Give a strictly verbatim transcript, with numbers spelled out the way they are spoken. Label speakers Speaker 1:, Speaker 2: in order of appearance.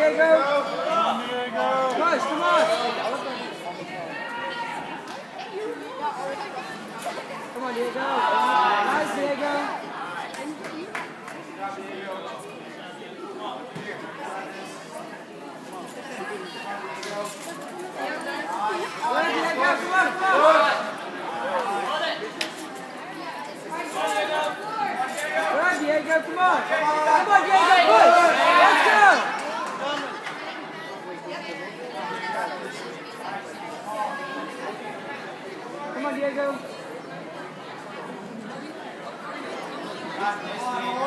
Speaker 1: Diego. Push, come on. Come on, Diego. Nice, Diego. Come on, Diego. Come on, come on. Good, Diego. Come on. Come on, Diego. Push. Let's go. Come on, Diego.